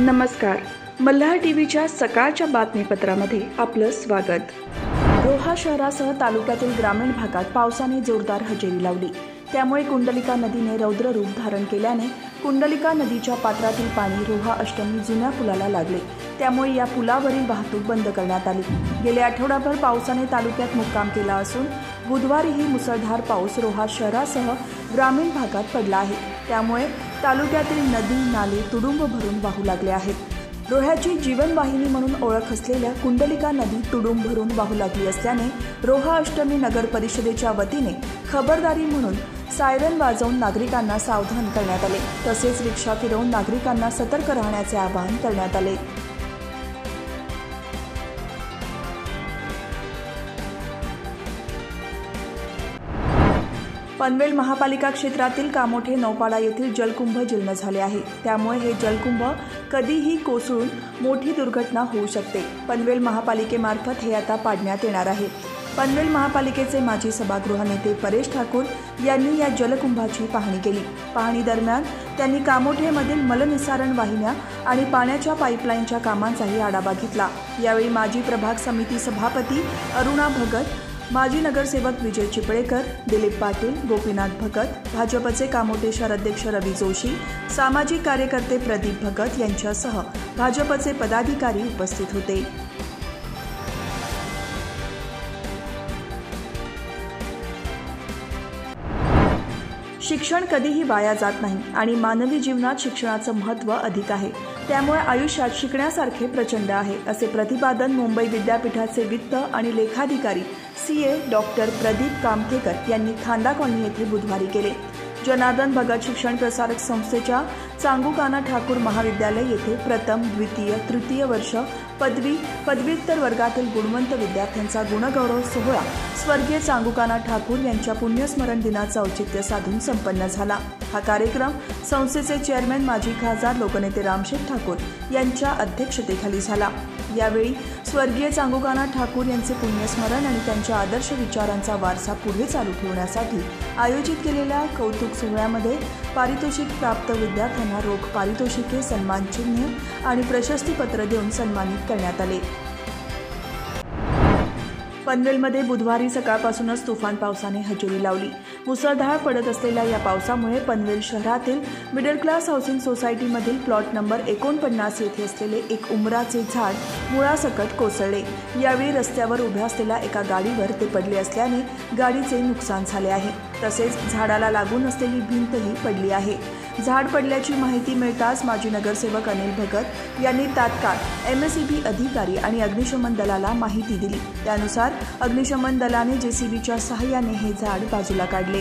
नमस्कार. मल्हार टीव्हीच्या सकाळच्या बातमीपत्रामध्ये आपलं स्वागत. रोहा शहरासह तालुक्यातील ग्रामीण भागात पावसाने जोरदार हजेरी लावली. त्यामुळे कुंडलिका नदीने रौद्र रूप धारण केल्याने कुंडलिका नदीच्या पात्रातील पाणी रोहा अष्टमी जुन्या पुलाला लागले. त्यामुळे या पुलावरील वाहतूक बंद करण्यात आली. गेले आठवडाभर पावसाने तालुक्यात मुक्काम केला असून बुधवारीही मुसळधार पाऊस रोहा शहरासह ग्रामीण भागात पडला आहे. त्यामुळे तालुक्यातील नदी नाले तुडुंब भरून वाहू लागले आहेत. रोह्याची जीवनवाहिनी म्हणून ओळख असलेल्या कुंडलिका नदी तुडुंब भरून वाहू लागली असल्याने रोहा अष्टमी नगर परिषदेच्या वतीने खबरदारी म्हणून सायरन वाजवून नागरिकांना सावधान करण्यात आले. तसेच रिक्षा फिरवून नागरिकांना सतर्क राहण्याचे आवाहन करण्यात आले. पनवेल महापालिका क्षेत्रातील कामोठे नौपाडा येथील जलकुंभ जीर्ण झाले आहे. त्यामुळे हे जलकुंभ कधीही कोसळून मोठी दुर्घटना होऊ शकते. पनवेल महापालिकेमार्फत हे आता पाडण्यात येणार आहे. पनवेल महापालिकेचे माजी सभागृह नेते परेश ठाकूर यांनी या जलकुंभाची पाहणी केली. पाहणी दरम्यान त्यांनी कामोठेमधील मलनिसारण वाहिन्या आणि पाण्याच्या पाईपलाईनच्या कामांचाही आढावा घेतला. यावेळी माजी प्रभाग समिती सभापती अरुणा भगत, माजी नगरसेवक विजय चिपळेकर, दिलीप पाटील, गोपीनाथ भगत, भाजपचे कामोठे शहर अध्यक्ष रवी जोशी, सामाजिक कार्यकर्ते प्रदीप भगत यांच्यासह भाजपचे पदाधिकारी उपस्थित होते. शिक्षण कधीही वाया जात नाही आणि मानवी जीवनात शिक्षणाचं महत्त्व अधिक आहे. त्यामुळे आयुष्यात शिकण्यासारखे प्रचंड आहे, असे प्रतिपादन मुंबई विद्यापीठाचे वित्त आणि लेखाधिकारी CA डॉक्टर प्रदीप कामथेकर यांनी खांदा कॉलनी येथे बुधवारी केले. जनार्दन भगत शिक्षण प्रसारक संस्थेच्या चांगुकाना ठाकूर महाविद्यालय येथे प्रथम, द्वितीय, तृतीय वर्ष पदवी, पदव्युत्तर वर्गातील गुणवंत विद्यार्थ्यांचा गुणगौरव सोहळा स्वर्गीय चांगुकाना ठाकूर यांच्या पुण्यस्मरण दिनाचं औचित्य साधून संपन्न झाला. हा कार्यक्रम संस्थेचे चेअरमॅन माजी खासदार लोकनेते रामशेठ ठाकूर यांच्या अध्यक्षतेखाली झाला. यावेळी स्वर्गीय चांगुकाना ठाकूर यांचे पुण्यस्मरण आणि त्यांच्या आदर्श विचारांचा वारसा पुढे चालू ठेवण्यासाठी आयोजित केलेल्या कौतुक सोहळ्यामध्ये पारितोषिक प्राप्त विद्यार्थ्यांना रोख पारितोषिके, सन्मानचिन्हे आणि प्रशस्तीपत्र देऊन सन्मानित करण्यात आले. पनवेलमध्ये बुधवारी सकाळपासूनच तुफान पावसाने हजेरी लावली. मुसळधार पडत असलेल्या या पावसामुळे पनवेल शहरातील मिडल क्लास हाऊसिंग सोसायटीमधील प्लॉट नंबर 49 येथे असलेले एक उमराचे झाड मुळासकट कोसळले. यावेळी रस्त्यावर उभ्या असलेल्या एका गाडीवर ते पडले असल्याने गाडीचे नुकसान झाले आहे. तसेच झाडाला लागून असलेली भिंतही पडली आहे. झाड पडल्याची माहिती मिळताच माजी नगरसेवक अनिल भगत यांनी तात्काळ MSEB अधिकारी आणि अग्निशमन दलाला माहिती दिली. त्यानुसार अग्निशमन दलाने JCBच्या सहाय्याने हे झाड बाजूला काढले.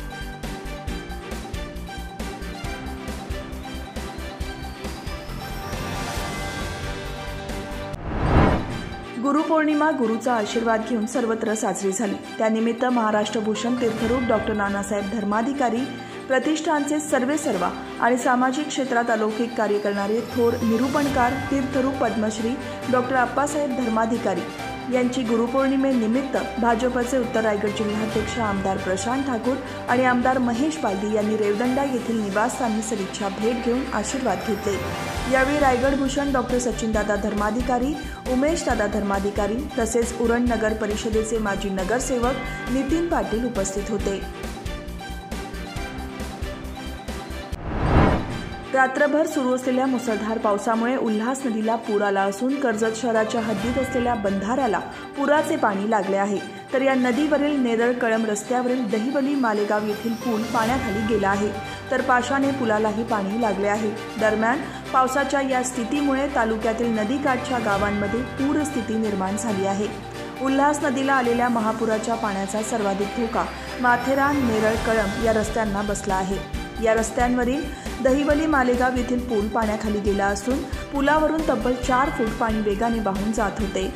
गुरुपौर्णिमा गुरुचा आशीर्वाद घेऊन सर्वत्र साजरी झाली. त्यानिमित्त महाराष्ट्र भूषण तीर्थरूप डॉक्टर नानासाहेब धर्माधिकारी प्रतिष्ठानचे सर्वेसर्वा आणि सामाजिक क्षेत्रात अलौकिक कार्य करणारे थोर निरूपणकार तीर्थरूप पद्मश्री डॉक्टर आप्पासाहेब धर्माधिकारी यांची गुरुपौर्णिमेनिमित्त भाजपचे उत्तर रायगड जिल्हाध्यक्ष आमदार प्रशांत ठाकूर आणि आमदार महेश बालदी यांनी रेवदंडा येथील निवासस्थानी सदिच्छा भेट घेऊन आशीर्वाद घेतले. यावेळी रायगड भूषण डॉक्टर सचिनदादा धर्माधिकारी, उमेशदादा धर्माधिकारी तसेच उरण नगर परिषदेचे माजी नगरसेवक नितीन पाटील उपस्थित होते. रात्रभर सुरू असलेल्या मुसळधार पावसामुळे उल्हास नदीला पूर आला असून कर्जत शहराच्या हद्दीत असलेल्या बंधाऱ्याला पुराचे पाणी लागले आहे. तर या नदीवरील नेरळ कळंब रस्त्यावरील दहिवली मालेगाव येथील पूल पाण्याखाली गेला आहे. तर पाशाने पुलालाही पाणी लागले आहे. दरम्यान पावसाच्या या स्थितीमुळे तालुक्यातील नदीकाठच्या गावांमध्ये पूरस्थिती निर्माण झाली आहे. उल्हास नदीला आलेल्या महापुराच्या पाण्याचा सर्वाधिक धोका माथेरान, नेरळ कळंब या रस्त्यांना बसला आहे. या रस्त्यांवरील दहिवली मालेगाव येथील पूल पाण्याखाली गेला असून पुलावरून तब्बल 4 फूट पाणी वेगाने वाहून जात होते.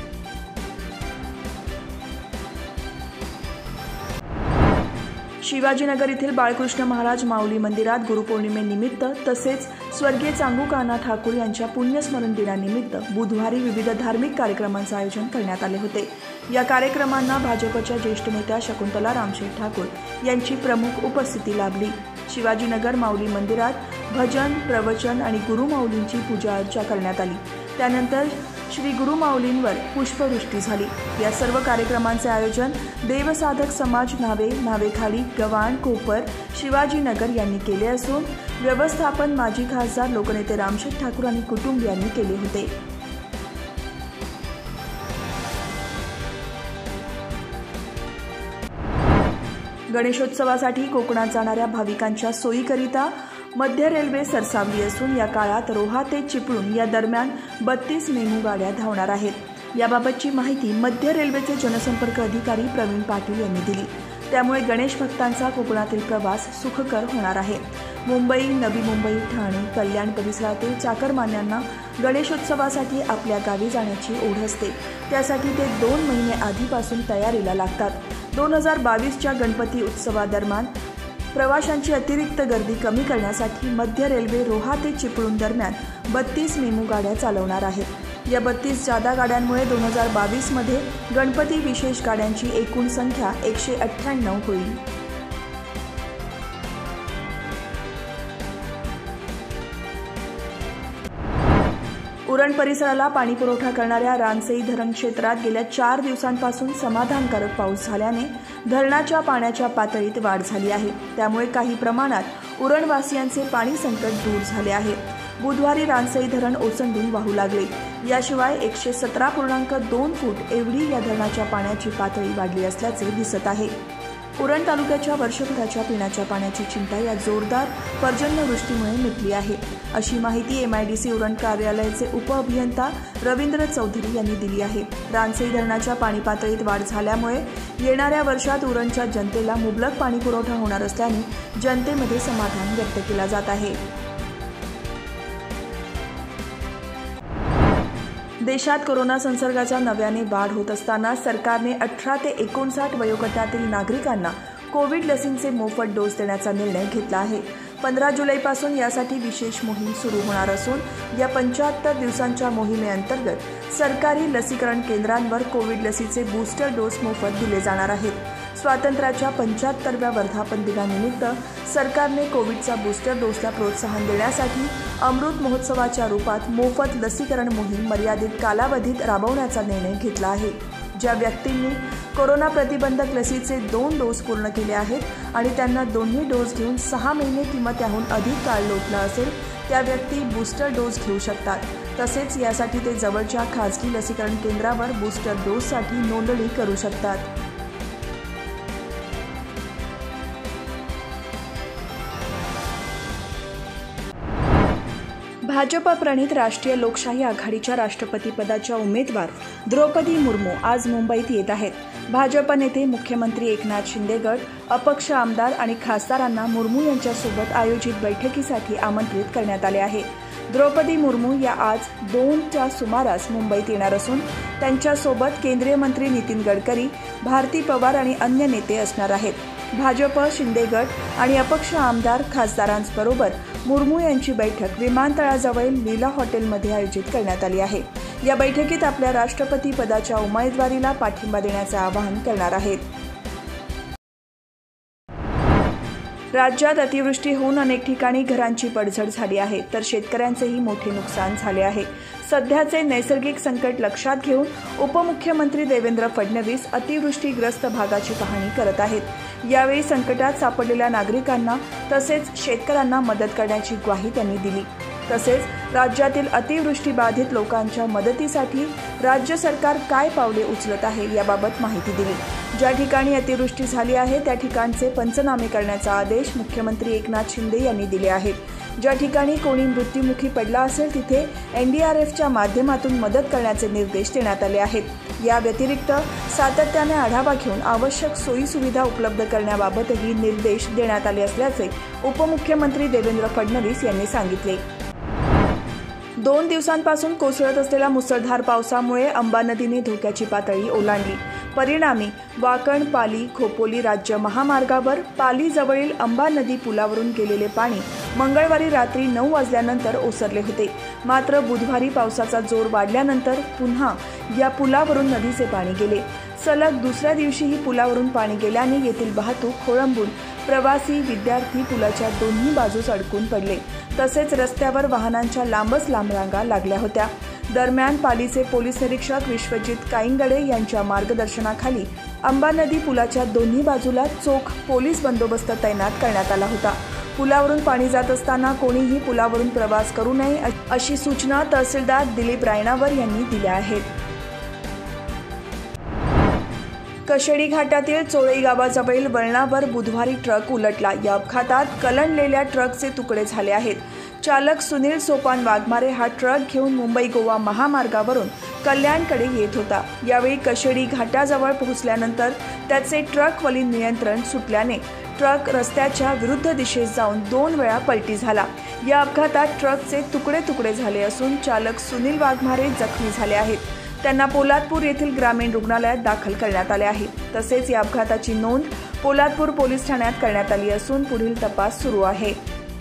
शिवाजीनगर येथील बाळकृष्ण महाराज माऊली मंदिरात गुरुपौर्णिमेनिमित्त तसेच स्वर्गीय चांगुकाना ठाकूर यांच्या पुण्यस्मरण दिनानिमित्त बुधवारी विविध धार्मिक कार्यक्रमांचे आयोजन करण्यात आले होते. या कार्यक्रमांना भाजपच्या ज्येष्ठ नेत्या शकुंतला रामशेठ ठाकूर यांची प्रमुख उपस्थिती लाभली. शिवाजीनगर माऊली मंदिरात भजन, प्रवचन आणि गुरुमाऊलींची पूजा अर्चा करण्यात आली। त्यानंतर श्री गुरुमाऊलींवर पुष्पवृष्टी झाली। या सर्व कार्यक्रमांचे आयोजन देवसाधक समाज नावेखाडी, गव्हाण, कोपर, शिवाजीनगर यांनी केले असून व्यवस्थापन माजी खासदार लोकनेते रामशेठ ठाकूर आणि कुटुंबियांनी केले होते। गणेशोत्सवासाठी कोकणात जाणाऱ्या भाविकांच्या सोयीकरिता मध्य रेल्वे सरसावली असून या काळात रोहा ते चिपळूण या दरम्यान 32 मेमू गाड्या धावणार आहेत। याबाबतची माहिती मध्य रेल्वेचे जनसंपर्क अधिकारी प्रवीण पाटील यांनी दिली। त्यामुळे गणेश भक्तांचा कोकणातील प्रवास सुखकर होणार आहे। मुंबई, नवी मुंबई, ठाणे, कल्याण परिसरातील चाकरमान्यांना गणेशोत्सवासाठी आपल्या गावी जाण्याची ओढ असते। त्यासाठी ते 2 महिने आधीपासून तयारीला लागतात। 2022च्या गणपती उत्सवादरम्यान प्रवाशांची अतिरिक्त गर्दी कमी करण्यासाठी मध्य रेल्वे रोहा ते चिपळूण दरम्यान 32 मेमू गाड्या चालवणार आहे। या 32 जादा गाड्यांमुळे 2022 मध्ये गणपती विशेष गाड्यांची एकूण संख्या 198 होईल। उरण परिसराला पाणी पुरवठा करणाऱ्या रानसई धरण क्षेत्रात गेल्या 4 दिवसांपासून समाधानकारक पाऊस झाल्याने धरणाच्या पाण्याच्या पातळीत वाढ झाली आहे। त्यामुळे काही प्रमाणात उरणवासियांचे पाणी संकट दूर झाले आहे। बुधवारी रानसई धरण ओसंडून वाहू लागले। याशिवाय 117.2 फूट एवढी या धरणाच्या पाण्याची पातळी वाढली असल्याचे दिसत आहे। उरण तालुक्याच्या वर्षभराच्या पिण्याच्या पाण्याची चिंता या जोरदार पर्जन्यवृष्टीमुळे मिटली आहे, अशी माहिती MIDC उरण कार्यालयाचे उपअभियंता रवींद्र चौधरी यांनी दिली आहे। रानसई धरणाच्या पाणी पातळीत वाढ झाल्यामुळे येणाऱ्या वर्षात उरणच्या जनतेला मुबलक पाणी पुरवठा होणार असल्याने जनतेमध्ये समाधान व्यक्त केला जात आहे। देशात कोरोना संसर्गाच्या नव्याने वाढ होत असताना सरकारने 18 ते 59 वयोगटातील नागरिकांना कोविड लसींचे मोफत डोस देण्याचा निर्णय घेतला आहे। 15 जुलैपासून यासाठी विशेष मोहीम सुरू होणार असून या 75 दिवसांच्या मोहिमेअंतर्गत सरकारी लसीकरण केंद्रांवर कोविड लसीचे बूस्टर डोस मोफत दिले जाणार आहेत। स्वातंत्र्याच्या 75व्या वर्धापन दिनानिमित्त सरकारने कोविडचा बूस्टर डोसला प्रोत्साहन देण्यासाठी अमृत महोत्सवाच्या रूपात मोफत लसीकरण मोहीम मर्यादित कालावधीत राबवण्याचा निर्णय घेतला आहे। ज्या व्यक्तींनी कोरोना प्रतिबंधक लसीचे 2 डोस पूर्ण केले आहेत आणि त्यांना दोन्ही डोस घेऊन 6 महिने किंवा त्याहून अधिक काळ लोटला असेल त्या व्यक्ती बूस्टर डोस घेऊ शकतात। तसेच यासाठी ते जवळच्या खासगी लसीकरण केंद्रावर बूस्टर डोससाठी नोंदणी करू शकतात। भाजपा प्रणित राष्ट्रीय लोकशाही आघाडीच्या राष्ट्रपतीपदाच्या उमेदवार द्रौपदी मुर्मू आज मुंबईत येत आहेत। भाजप नेते मुख्यमंत्री एकनाथ शिंदे गट, अपक्ष आमदार आणि खासदारांना मुर्मू यांच्यासोबत आयोजित बैठकीसाठी आमंत्रित करण्यात आले आहे। द्रौपदी मुर्मू या आज 2च्या सुमारास मुंबईत येणार असून त्यांच्यासोबत केंद्रीय मंत्री नितीन गडकरी, भारती पवार आणि अन्य नेते असणार आहेत। भाजप, शिंदे गट आणि अपक्ष आमदार खासदारांबरोबर मुर्मू यांची बैठक विमानतळाजवळील लीला हॉटेलमध्ये आयोजित करण्यात आली आहे। या बैठकीत आपल्या राष्ट्रपती पदाच्या उमेदवारीला पाठिंबा देण्याचे आवाहन करणार आहेत। राज्यात अतिवृष्टी होऊन अनेक ठिकाणी घरांची पडझड झाली आहे, तर शेतकऱ्यांचेही मोठे नुकसान झाले आहे। सध्याचे नैसर्गिक संकट लक्षात घेऊन उपमुख्यमंत्री देवेंद्र फडणवीस अतिवृष्टीग्रस्त भागाची पाहणी करत आहेत। यावेळी संकटात सापडलेल्या नागरिकांना तसेच शेतकऱ्यांना मदत करण्याची ग्वाही त्यांनी दिली। तसेच राज्यातील अतिवृष्टीबाधित लोकांच्या मदतीसाठी राज्य सरकार काय पावले उचलत आहे याबाबत माहिती दिली। ज्या ठिकाणी अतिवृष्टी झाली आहे त्या ठिकाणचे पंचनामे करण्याचा आदेश मुख्यमंत्री एकनाथ शिंदे यांनी दिले आहेत। ज्या ठिकाणी कोणी मृत्युमुखी पडला असेल तिथे NDRFच्या माध्यमातून मदत करण्याचे निर्देश देण्यात आले आहेत। या व्यतिरिक्त सातत्याने आढावा घेऊन आवश्यक सोयी सुविधा उपलब्ध करण्याबाबतही निर्देश देण्यात आले असल्याचे उपमुख्यमंत्री देवेंद्र फडणवीस यांनी सांगितले। 2 दिवसांपासून कोसळत असलेल्या मुसळधार पावसामुळे अंबा नदीने धोक्याची पातळी ओलांडली। परिणामी वाकण, पाली, खोपोली राज्य महामार्गावर पालीजवळील अंबा नदी पुलावरून गेलेले पाणी मंगळवारी रात्री 9 वाजल्यानंतर ओसरले होते। मात्र बुधवारी पावसाचा जोर वाढल्यानंतर पुन्हा या पुलावरून नदीचे पाणी गेले। सलग दुसऱ्या दिवशीही पुलावरून पाणी गेल्याने येथील वाहतूक खोळंबून प्रवासी, विद्यार्थी पुलाच्या दोन्ही बाजूस अडकून पडले। तसेच रस्त्यावर वाहनांच्या लांबच लांब रांगा लागल्या होत्या। दरम्यान पालीचे पोलीस निरीक्षक विश्वजित काईंगडे यांच्या मार्गदर्शनाखाली अंबा नदी पुलाच्या दोन्ही बाजूला चोख पोलीस बंदोबस्त तैनात करण्यात आला होता। पुलावरून पाणी जात असताना कोणीही पुलावरून प्रवास करू नये अशी सूचना तहसीलदार दिलीप रायनावर यांनी दिल्या आहेत। कशेडी घाटातील चोळई गावाजवळील वळणावर बुधवारी ट्रक उलटला। या अपघातात कलंडलेल्या ट्रकचे तुकडे झाले आहेत। चालक सुनील सोपान वाघमारे हा ट्रक घेऊन मुंबई गोवा महामार्गावरून कल्याणकडे येत होता। यावेळी कशेडी घाटाजवळ पोहोचल्यानंतर त्याचे ट्रकवरील नियंत्रण सुटल्याने ट्रक रस्त्याच्या विरुद्ध दिशेस जाऊन 2 वेळा पलटी झाला। या अपघातात ट्रकचे तुकडे झाले असून चालक सुनील वाघमारे जखमी झाले आहेत। त्यांना पोलादपूर येथील ग्रामीण रुग्णालयात दाखल करण्यात आले आहे। तसेच या अपघाताची नोंद पोलादपूर पोलीस ठाण्यात करण्यात आली असून पुढील तपास सुरू आहे।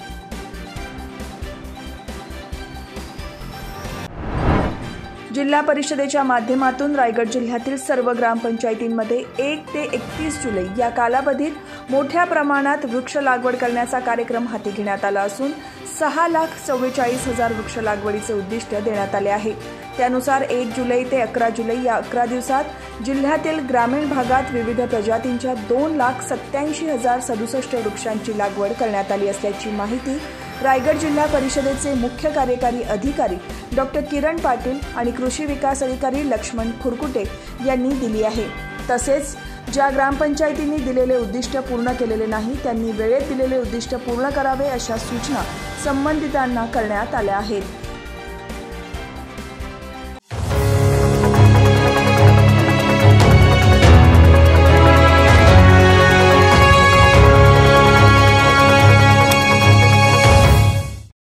जिल्हा परिषदेच्या माध्यमातून रायगड जिल्ह्यातील सर्व ग्रामपंचायतींमध्ये 1 ते 31 जुलै या कालावधीत मोठ्या प्रमाणात वृक्ष लागवड करण्याचा कार्यक्रम हाती घेण्यात आला असून 6,44,000 वृक्ष लागवडीचे उद्दिष्ट देण्यात आले आहे। त्यानुसार 1 जुलै ते 11 जुलै या 11 दिवसात जिल्ह्यातील ग्रामीण भागात विविध प्रजातींच्या 2,87,067 वृक्षांची लागवड करण्यात आली असल्याची माहिती रायगड जिल्हा परिषदेचे मुख्य कार्यकारी अधिकारी डॉक्टर किरण पाटील आणि कृषी विकास अधिकारी लक्ष्मण खुरकुटे यांनी दिली आहे। तसेच ज्या ग्रामपंचायतींनी दिलेले उद्दिष्ट पूर्ण केलेले नाही त्यांनी वेळेत दिलेले उद्दिष्ट पूर्ण करावे अशा सूचना संबंधितांना करण्यात आल्या आहेत।